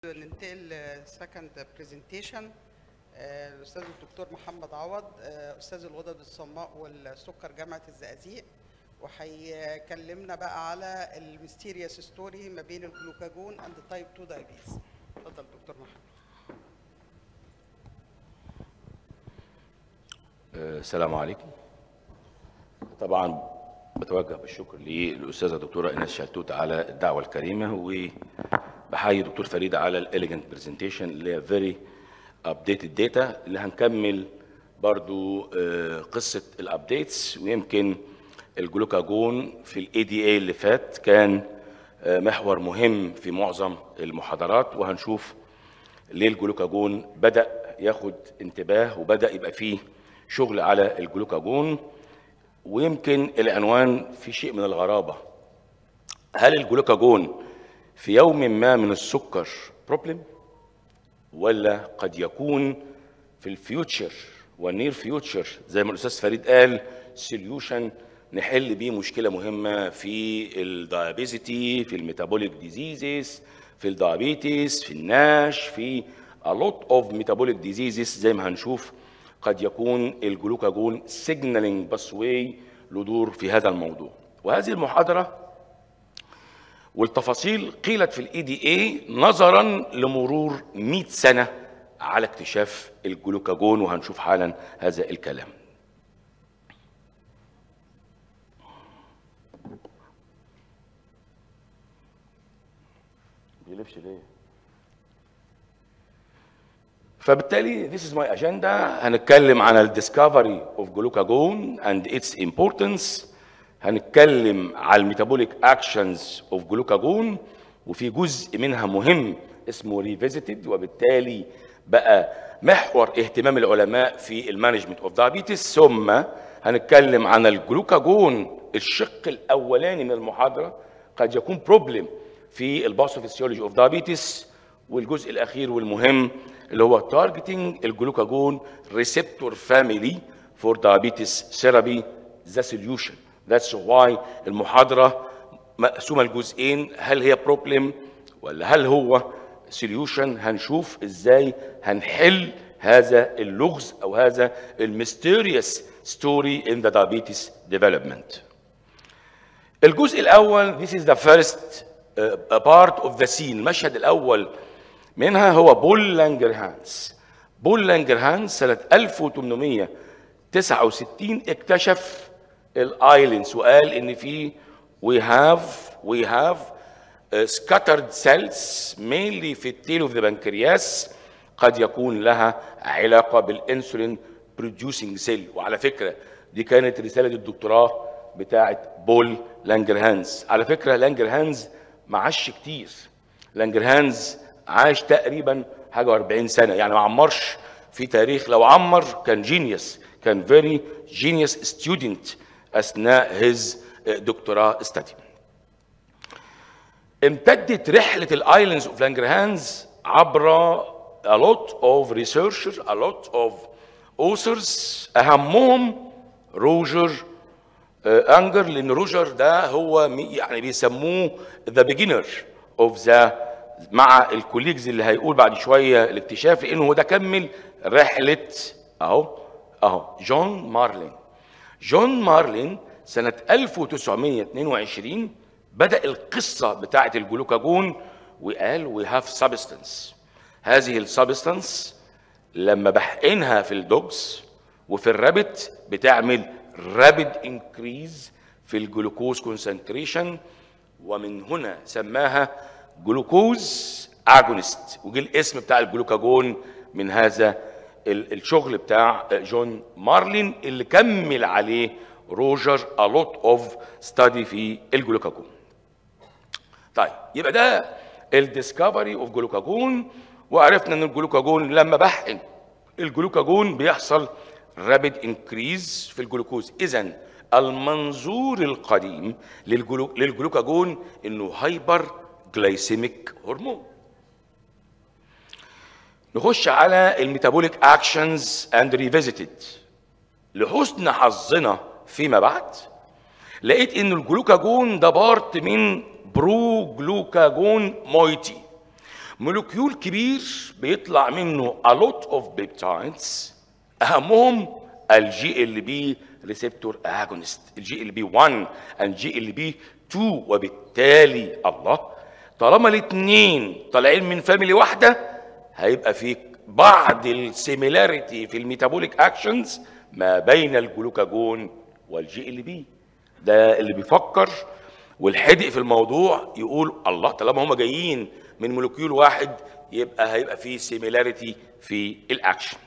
ننتقل لسكند برزنتيشن. الاستاذ الدكتور محمد عوض، استاذ الغدد الصماء والسكر جامعه الزقازيق، وهيكلمنا بقى على الميستيريوس ستوري ما بين الجلوكاجون اند تايب 2 دايابيتس. اتفضل دكتور محمد. السلام عليكم. طبعا بتوجه بالشكر للاستاذه الدكتوره ايناس شلتوت على الدعوه الكريمه، وبحيي دكتور فريد على الاليجنت برزنتيشن اللي هي فيري ابديتد داتا، اللي هنكمل برضو قصه الابديتس. ويمكن الجلوكاجون في الاي دي اي اللي فات كان محور مهم في معظم المحاضرات، وهنشوف ليه الجلوكاجون بدا ياخد انتباه وبدا يبقى فيه شغل على الجلوكاجون. ويمكن العنوان في شيء من الغرابة، هل الجلوكاجون في يوم ما من السكر بروبلم، ولا قد يكون في الفيوتشر والنير فيوتشر زي ما الأستاذ فريد قال سوليوشن نحل بيه مشكلة مهمة في الدايابيزيتي، في الميتابوليك ديزيزز، في الدايابيتس، في الناش، في a lot of metabolic diseases زي ما هنشوف. قد يكون الجلوكاجون سيجنالينج باسواي له دور في هذا الموضوع. وهذه المحاضرة والتفاصيل قيلت في الاي دي اي نظرا لمرور 100 سنة على اكتشاف الجلوكاجون، وهنشوف حالا هذا الكلام. بيلفش ليه؟ فبالتالي this is my agenda. هنتكلم عن ال discovery of glucagon and its importance. هنتكلم على الميتابوليك actions of glucagon، وفي جزء منها مهم اسمه revisited، وبالتالي بقى محور اهتمام العلماء في المانجمنت اوف دايابيتس. ثم هنتكلم عن الجلوكاجون الشق الاولاني من المحاضره قد يكون بروبلم في الباثوفيسيولوجي اوف دايابيتس، والجزء الاخير والمهم اللي هو targeting الجلوكاجون receptor family for diabetes therapy the solution. That's why المحاضرة مقسومة لجزئين، هل هي problem ولا هل هو solution. هنشوف ازاي هنحل هذا اللغز او هذا الميستيريوس ستوري in the diabetes development. الجزء الاول this is the first part of the scene. المشهد الاول منها هو بول لانجرهانز. بول لانجرهانز سنة 1869 اكتشف الايلينز وقال ان في we have scattered cells mainly في التيل اوف ذا بنكرياس قد يكون لها علاقة بالانسولين producing سيل. وعلى فكرة دي كانت رسالة الدكتوراه بتاعت بول لانجرهانز. على فكرة لانجرهانز ما عاش كتير، لانجرهانز عاش تقريبا حاجه 40 سنه، يعني ما عمرش في تاريخ. لو عمر كان جينيوس، كان فيري جينيوس ستودنت اثناء هيز دكتوراه ستادي. امتدت رحله الايلاندز اوف لانجرهانز عبر a lot of researchers, a lot of authors، اهمهم روجر انجر، لان روجر ده هو يعني بيسموه the beginner of the مع الكوليجز اللي هيقول بعد شويه الاكتشاف، لانه ده كمل رحله اهو جون مارلين. جون مارلين سنه 1922 بدا القصه بتاعه الجلوكاجون وقال وي هاف سبستانس. هذه السبستانس لما بحقنها في الدوجز وفي الرابت بتعمل رابيد انكريز في الجلوكوز كونسنتريشن، ومن هنا سماها جلوكوز اجونست، وجه الاسم بتاع الجلوكاجون من هذا الشغل بتاع جون مارلين اللي كمل عليه روجر a lot of study في الجلوكاجون. طيب يبقى ده الديسكفري اوف جلوكاجون، وعرفنا ان الجلوكاجون لما بحقن الجلوكاجون بيحصل رابيد انكريز في الجلوكوز. اذا المنظور القديم للجلوكاجون انه هايبر جلايسيميك هرمون. نخش على الميتابوليك اكشنز اند ريفيزيتد. لحسن حظنا فيما بعد لقيت ان الجلوكاجون ده بارت من برو جلوكاجون مويتي. مولكيول كبير بيطلع منه a lot of peptides، اهمهم الجي ال بي ريسبتور اجونست، الجي ال بي 1 والجي ال بي 2، وبالتالي الله طالما الاثنين طالعين من فاميلي واحده هيبقى في بعض السيميلاريتي في الميتابوليك اكشنز ما بين الجلوكاجون والجي ال بي. ده اللي بيفكر والحدق في الموضوع يقول الله طالما هم جايين من مولكيول واحد يبقى هيبقى في سيميلاريتي في الاكشن.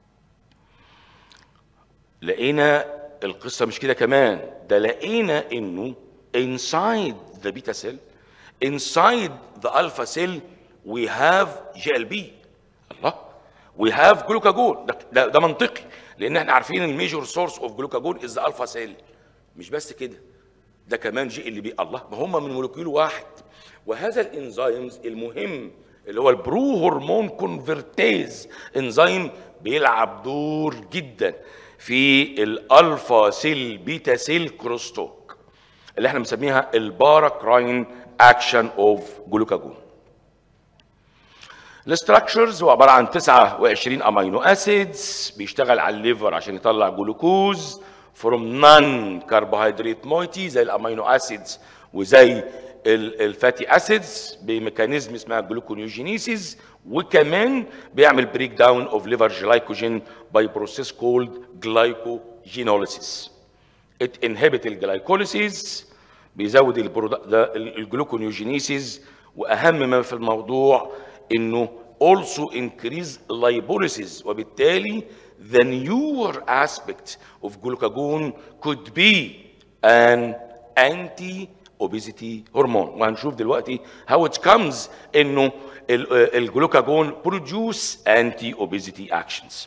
لقينا القصه مش كده كمان، ده لقينا انه inside the beta cell inside the alpha cell we have GLB. الله we have جلوكاجون. ده منطقي لان احنا عارفين الميجور سورس اوف جلوكاجون از ذا الفا سيل. مش بس كده، ده كمان جي ال بي. الله ما هم من مولكيول واحد. وهذا الانزيمز المهم اللي هو البرو هرمون كونفرتيز انزيم بيلعب دور جدا في الالفا سيل بيتا سيل كروستوك اللي احنا بنسميها الباراكراين اكشن اوف جلوكاجون. الستراكشرز هو عباره عن 29 امينو اسيدز بيشتغل على الليفر عشان يطلع جلوكوز فروم نون كربوهيدرات مويتي زي الامينو اسيدز وزي الفاتي اسيدز بميكانيزم اسمها جلوكونيوجينيسيس، وكمان بيعمل بريك داون اوف ليفر جلايكوجين باي بروسيس كولد جلايكوجينوليسيس. ات انهبت الجلايكوليسيس، بيزود الجلوكونيوجينيسيس، واهم ما في الموضوع انه also increase lipolysis، وبالتالي the newer aspect of glucagon could be an anti-obesity hormone. وهنشوف دلوقتي how it comes انه الجلوكاجون produce anti-obesity actions.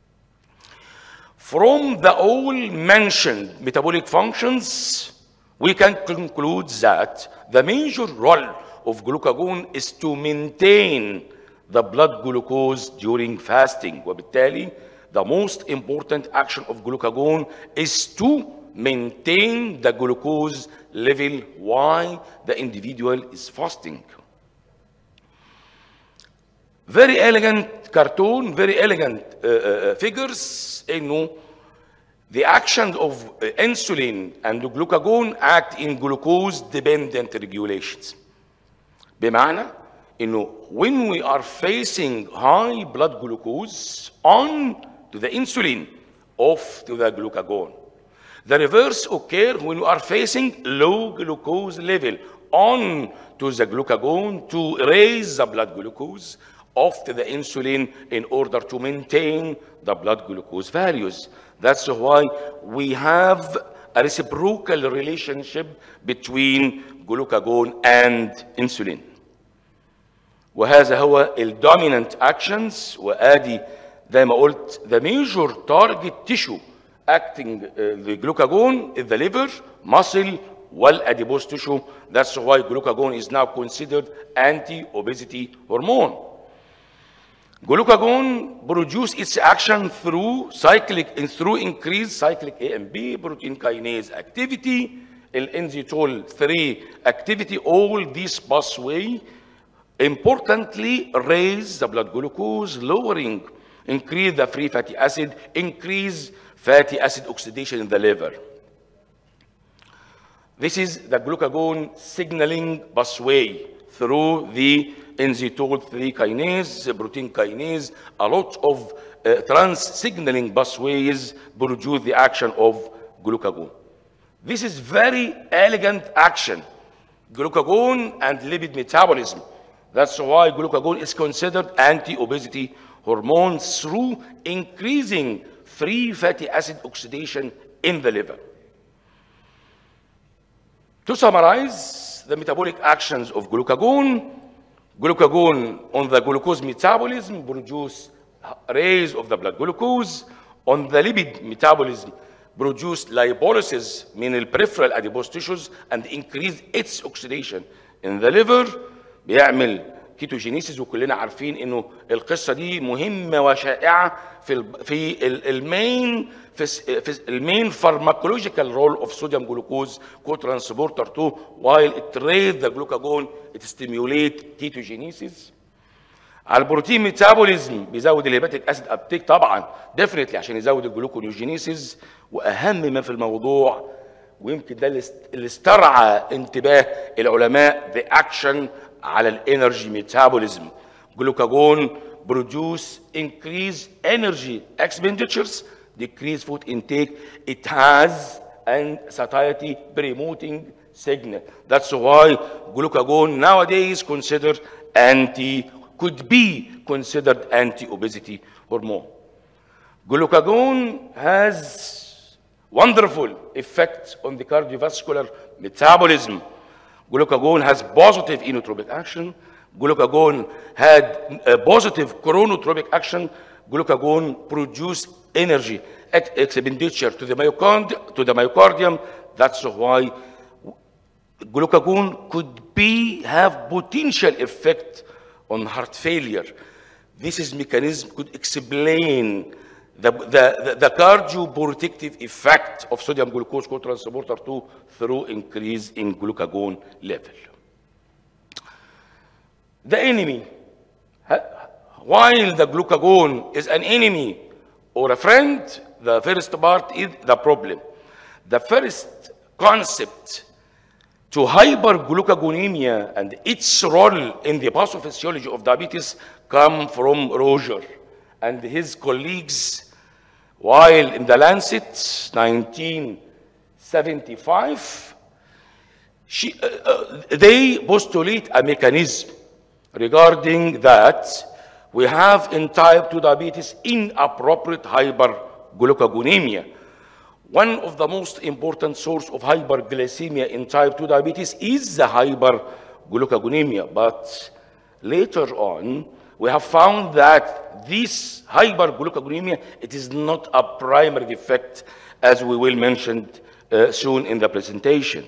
From the all mentioned metabolic functions, we can conclude that the major role of glucagon is to maintain the blood glucose during fasting. وبالتالي the most important action of glucagon is to maintain the glucose level while the individual is fasting. Very elegant cartoon, very elegant figures انه the action of insulin and glucagon act in glucose dependent regulations. بمعنى انه when we are facing high blood glucose on to the insulin, off to the glucagon. The reverse occur when we are facing low glucose level, on to the glucagon to raise the blood glucose, off to the insulin in order to maintain the blood glucose values. That's why we have a reciprocal relationship between glucagon and insulin. وهذا هو الدومينانت اكشنز. وادي زي ما قلت the major target tissue acting the glucagon is the liver, muscle, والadipose tissue. That's why glucagon is now considered anti-obesity hormone. Glucagon produce its action through increased cyclic AMP protein kinase activity, الانزيتول 3 activity. All these pathway importantly raise the blood glucose, lowering, increase the free fatty acid, increase fatty acid oxidation in the liver. This is the glucagon signaling pathway through the enzytol 3 kinase, protein kinase. A lot of trans signaling pathways produce the action of glucagon. This is very elegant action, glucagon and lipid metabolism. That's why glucagon is considered anti-obesity hormone through increasing free fatty acid oxidation in the liver. To summarize the metabolic actions of glucagon, glucagon on the glucose metabolism produce raise of the blood glucose. On the lipid metabolism produce lipolysis من peripheral adipose tissues and increase its oxidation in the liver. بيعمل كيتوجينيسيس، وكلنا عارفين انه القصه دي مهمه وشائعه في المين pharmacological role of sodium glucose co-transporter 2. while it raise the glucagon it stimulate ketogenesis. على البروتين ميتابوليزم بيزود الهيباتيك اسيد ابتيك طبعا ديفنتلي عشان يزود الجلوكونيوجينيسيس. واهم ما في الموضوع ويمكن ده اللي استرعى انتباه العلماء the action على الانرجي ميتابوليزم. جلوكاجون produce increase energy expenditures, decrease food intake. It has an satiety promoting signal. That's why glucagon nowadays could be considered anti-obesity hormone. Glucagon has wonderful effect on the cardiovascular metabolism. Glucagon has positive inotropic action. Glucagon had a positive chronotropic action. Glucagon produced energy expenditure to the myocardium. That's why glucagon could have potential effect on heart failure. This mechanism could explain the cardioprotective effect of sodium glucose cotransporter 2 through increase in glucagon level. The enemy, while the glucagon is an enemy or a friend, the first part is the problem. The first concept to hyperglucagonemia and its role in the pathophysiology of diabetes come from Roger and his colleagues while in the Lancet 1975. They postulate a mechanism regarding that we have in type 2 diabetes inappropriate hyperglucagonemia. One of the most important source of hyperglycemia in type 2 diabetes is the hyperglucagonemia. But later on, we have found that this hyperglucagonemia, it is not a primary defect, as we will mention soon in the presentation.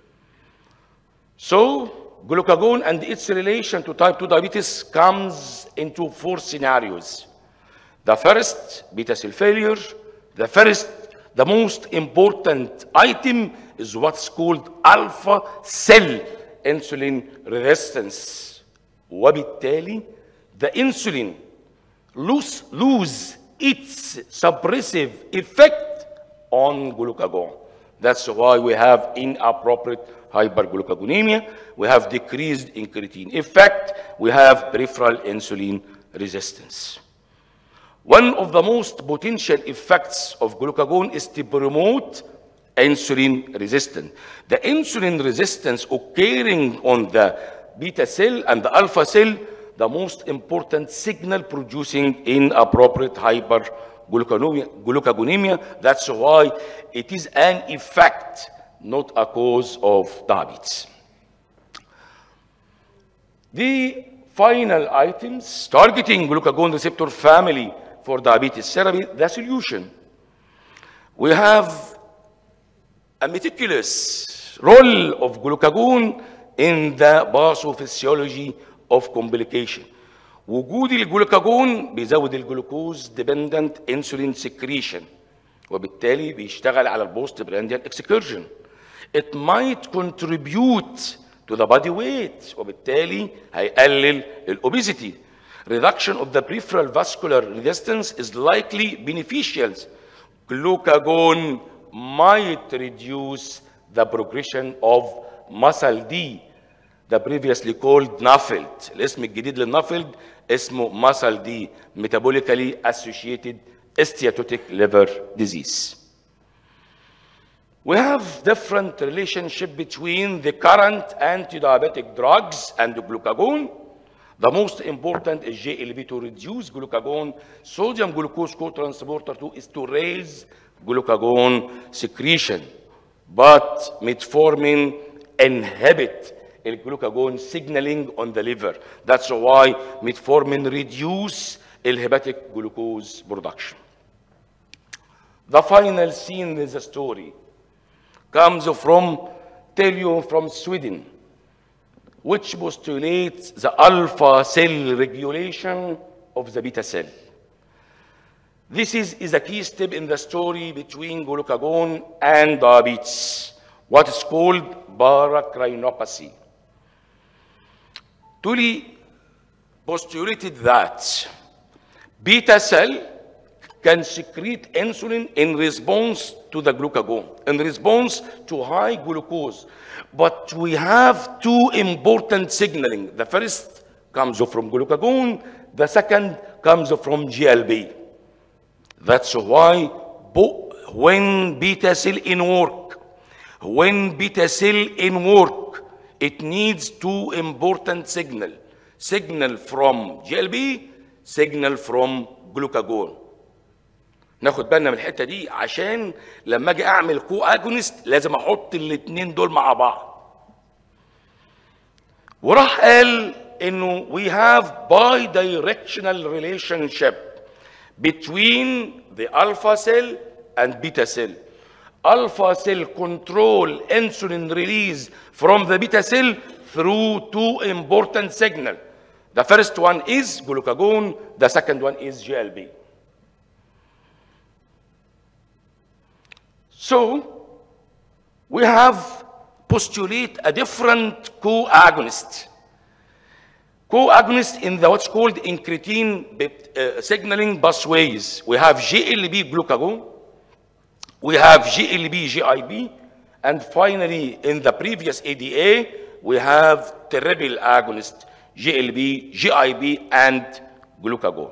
So, glucagon and its relation to type 2 diabetes comes into 4 scenarios. The first, beta cell failure. The most important item is what's called alpha cell insulin resistance. وبالتالي the insulin lose its suppressive effect on glucagon. That's why we have inappropriate hyperglucagonemia. We have decreased incretin effect. We have peripheral insulin resistance. One of the most potential effects of glucagon is to promote insulin resistance. The insulin resistance occurring on the beta cell and the alpha cell, the most important signal producing inappropriate hyperglucagonemia. That's why it is an effect, not a cause of diabetes. The final items targeting glucagon receptor family for diabetes therapy, the solution. We have a meticulous role of glucagon in the pathophysiology of complication. وجود الجلوكاجون بيزود الجلوكوز dependent insulin secretion وبالتالي بيشتغل على البوست برانديال excursion. It might contribute to the body weight وبالتالي هيقلل الobesity. Reduction of the peripheral vascular resistance is likely beneficial. Glucagon might reduce the progression of muscle D, the previously called NAFLD. الاسم الجديد للنافلد اسمه muscle D, metabolically associated steatotic liver disease. We have different relationship between the current anti-diabetic drugs and the glucagon. The most important is GLP to reduce glucagon. Sodium glucose cotransporter 2 is to raise glucagon secretion. But metformin inhibit glucagon signaling on the liver. That's why metformin reduce hepatic glucose production. The final scene in the story comes from Tellium from Sweden, which postulates the alpha cell regulation of the beta cell. This is a key step in the story between glucagon and diabetes, what is called paracrinopathy. Truly, postulated that beta cell can secrete insulin in response to the glucagon, in response to high glucose. But we have two important signaling. The first comes from glucagon, the second comes from GLB. That's why when beta cell in work, it needs two important signal. Signal from GLB, signal from glucagon. ناخد بالنا من الحته دي عشان لما اجي اعمل كو اجونست لازم احط الاثنين دول مع بعض. وراح قال انه we have bidirectional relationship between the alpha cell and beta cell. Alpha cell control insulin release from the beta cell through two important signals. The first one is glucagon, the second one is GLB. So we have postulate a different co-agonist. Co-agonist in the what's called incretin signaling pathways. We have GLB glucagon, we have GLB GIB, and finally in the previous ADA we have triple agonist GLB, GIB, and glucagon.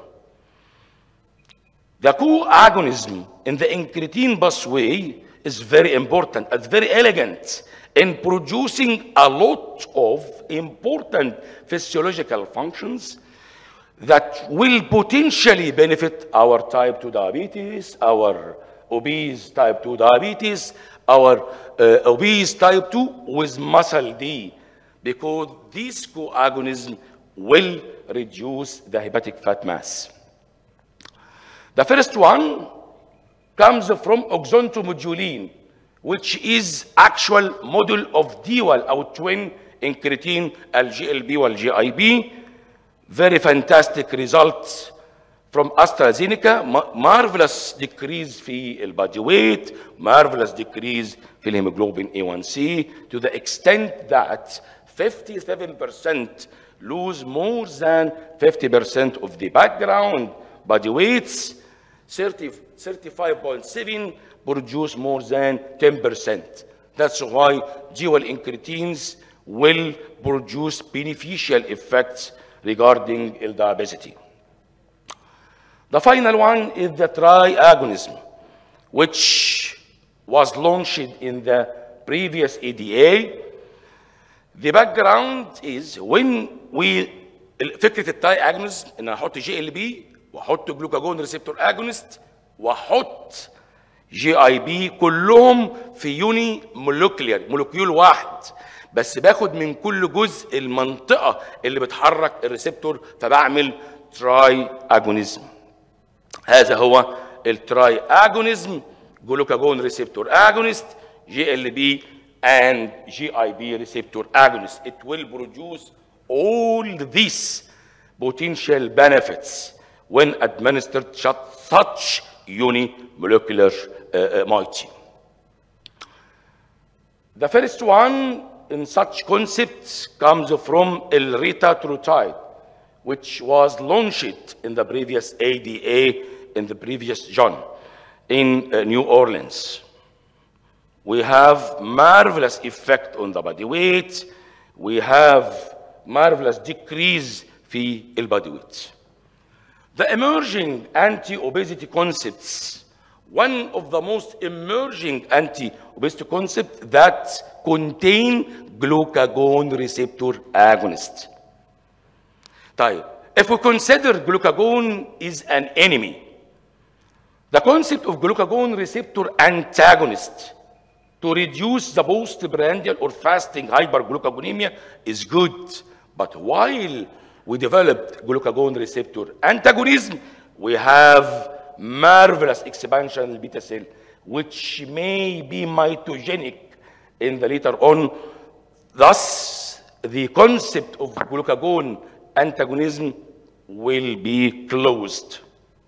The co-agonism in the incretin pathway is very important and very elegant in producing a lot of important physiological functions that will potentially benefit our type 2 diabetes, our obese type 2 diabetes, our obese type 2 with muscle D, because this co-agonism will reduce the hepatic fat mass. The first one comes from oxyntomodulin, which is actual model of dual or twin incretin الGLB والGIB. Very fantastic results from AstraZeneca. Marvelous decrease في البادي weight, marvelous decrease في الهيموجلوبين A1C, to the extent that 57% lose more than 50% of the background body weights. 35.7 produce more than 10%. That's why dual incretins will produce beneficial effects regarding diabetes. The final one is the triagonism, which was launched in the previous ADA. The background is when we فكرة التراياجونيزم ان احط GLB واحط جلوكاجون ريسبتور اجونست واحط GIB كلهم في يوني مولكيول واحد، بس باخد من كل جزء المنطقه اللي بتحرك الريسبتور فبعمل تراي اجونيزم. هذا هو التراي اجونيزم، جلوكاجون ريسبتور اجونست، GLB and GIB receptor agonist. It will produce all these potential benefits when administered such unimolecular moiety. The first one in such concepts comes from elritatrutide, which was launched in the previous ADA in the previous John in New Orleans. We have marvelous effect on the body weight. We have marvelous decrease في البادي weight. The emerging anti-obesity concepts, one of the most emerging anti-obesity concepts that contain glucagon receptor agonist. طيب, if we consider glucagon is an enemy, the concept of glucagon receptor antagonist to reduce the postprandial or fasting hyperglucagonemia is good. But while we developed glucagon receptor antagonism, we have marvelous expansion of beta cell, which may be mitogenic in the later on. Thus, the concept of glucagon antagonism will be closed.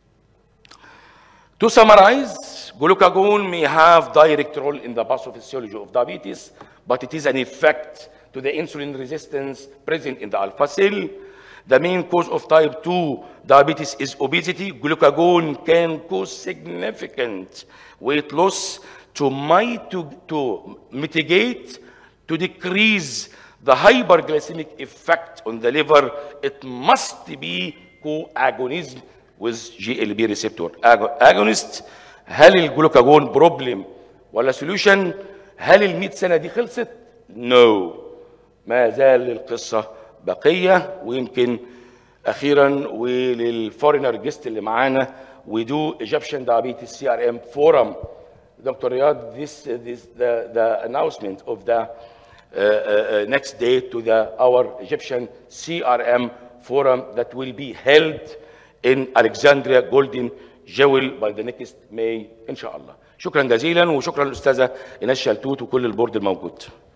To summarize, glucagon may have direct role in the pathophysiology of diabetes, but it is an effect to the insulin resistance present in the alpha cell. The main cause of type 2 diabetes is obesity. Glucagon can cause significant weight loss. To mitigate, to decrease the hyperglycemic effect on the liver, it must be co-agonism with GLP receptor agonist. هل الجلوكاجون بروبلم ولا سوليوشن؟ هل ال 100 سنه دي خلصت؟ نو. ما زال القصه بقيه. ويمكن اخيرا وللفورينر جيست اللي معانا we do Egyptian Diabetes CRM Forum. Dr. Riyad, the announcement of the next day to our Egyptian CRM Forum that will be held in Alexandria Golden Jewel by the next May إن شاء الله. شكرا جزيلا وشكرا للأستاذة إيناس شلتوت وكل البورد الموجود.